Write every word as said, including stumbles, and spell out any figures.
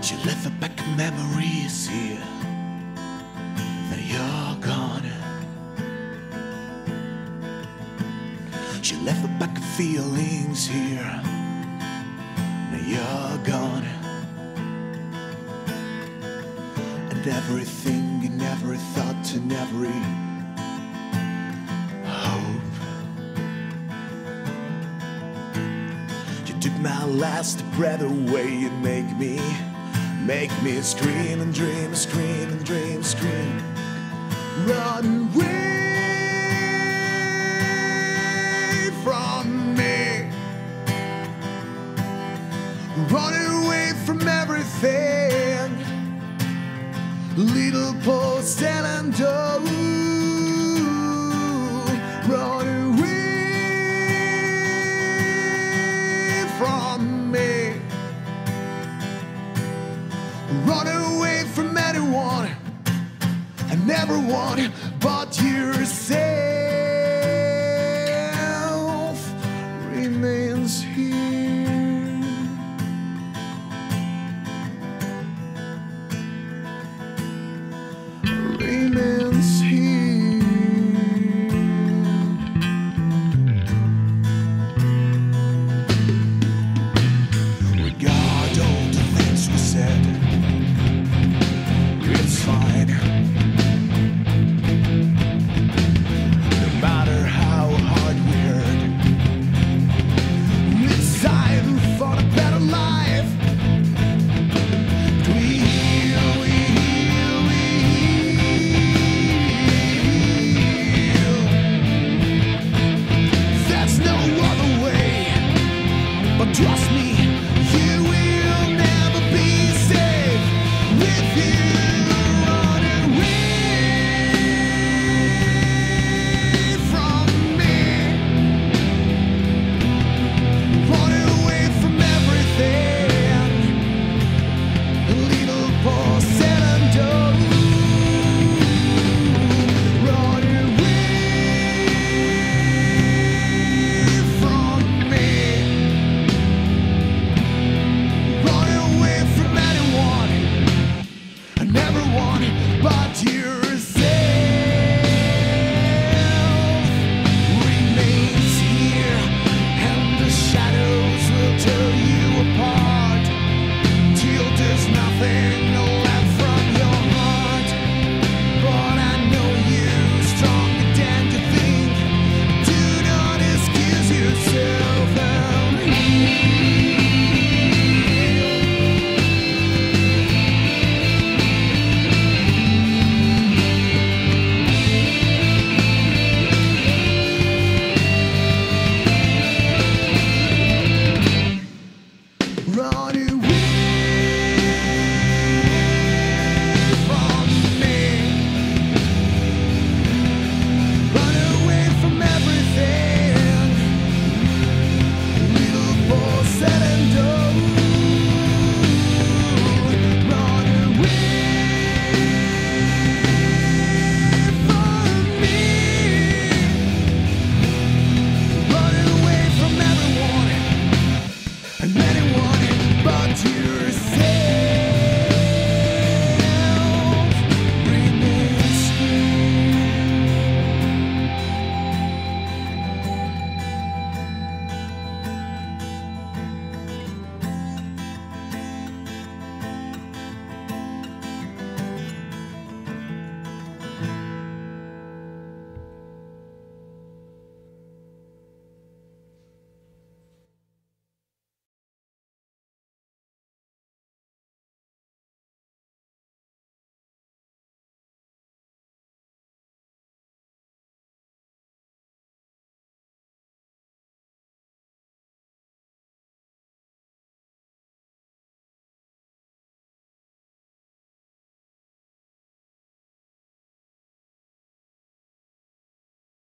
She left the back of memories here. Now you're gone. She left the back of feelings here. Now you're gone. And everything and every thought and every hope. You took my last breath away and make me Make me scream and dream, scream and dream, scream. Run away from me. Run away from everything. Little post and oh, run away from me. Run away from anyone and everyone but yourself remains here. Remains here. Regard all the things we said. It's fine. No matter how hard we hurt, it's time for a better life. We heal, we heal, we heal. There's no other way, but trust me, you will never be safe with you. Run